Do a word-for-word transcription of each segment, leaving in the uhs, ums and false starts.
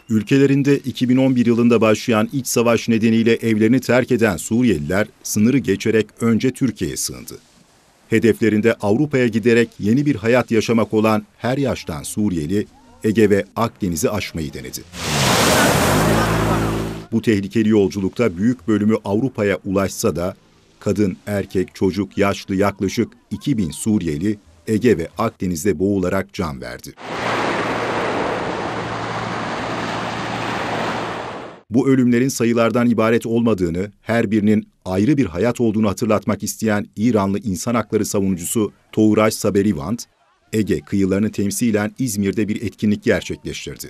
Ülkelerinde iki bin on bir yılında başlayan iç savaş nedeniyle evlerini terk eden Suriyeliler sınırı geçerek önce Türkiye'ye sığındı. Hedeflerinde Avrupa'ya giderek yeni bir hayat yaşamak olan her yaştan Suriyeli, Ege ve Akdeniz'i aşmayı denedi. Bu tehlikeli yolculukta büyük bölümü Avrupa'ya ulaşsa da kadın, erkek, çocuk, yaşlı yaklaşık iki bin Suriyeli Ege ve Akdeniz'de boğularak can verdi. Bu ölümlerin sayılardan ibaret olmadığını, her birinin ayrı bir hayat olduğunu hatırlatmak isteyen İranlı insan hakları savunucusu Toğraş Saberivand, Ege kıyılarını temsilen İzmir'de bir etkinlik gerçekleştirdi.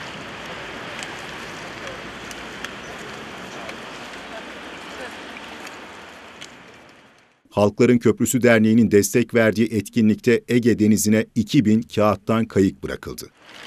Halkların Köprüsü Derneği'nin destek verdiği etkinlikte Ege Denizi'ne iki bin kağıttan kayık bırakıldı.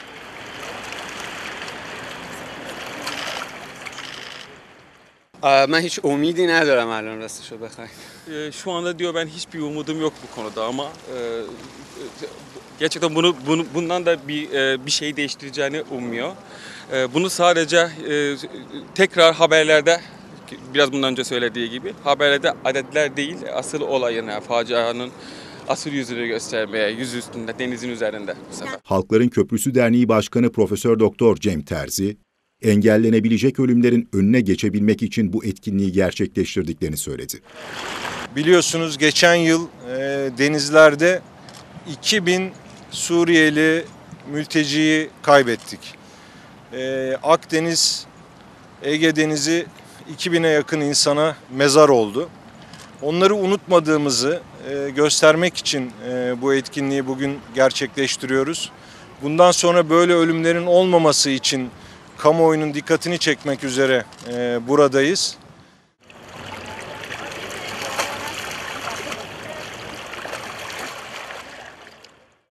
Ben hiç umidi ندارم الان راستشو بخواید. Şu anda diyor ben hiçbir umudum yok bu konuda ama e, gerçekten bunu, bunu bundan da bir bir şey değiştireceğini ummuyor. Bunu sadece e, tekrar haberlerde biraz bundan önce söylediği gibi haberlerde adetler değil asıl olayın yani facianın asıl yüzünü göstermeye yüz üstünde denizin üzerinde bu sefer. Halkların Köprüsü Derneği Başkanı Profesör Doktor Cem Terzi, engellenebilecek ölümlerin önüne geçebilmek için bu etkinliği gerçekleştirdiklerini söyledi. Biliyorsunuz geçen yıl e, denizlerde iki bin Suriyeli mülteciyi kaybettik. E, Akdeniz, Ege Denizi iki bine yakın insana mezar oldu. Onları unutmadığımızı e, göstermek için e, bu etkinliği bugün gerçekleştiriyoruz. Bundan sonra böyle ölümlerin olmaması için kamuoyunun dikkatini çekmek üzere e, buradayız.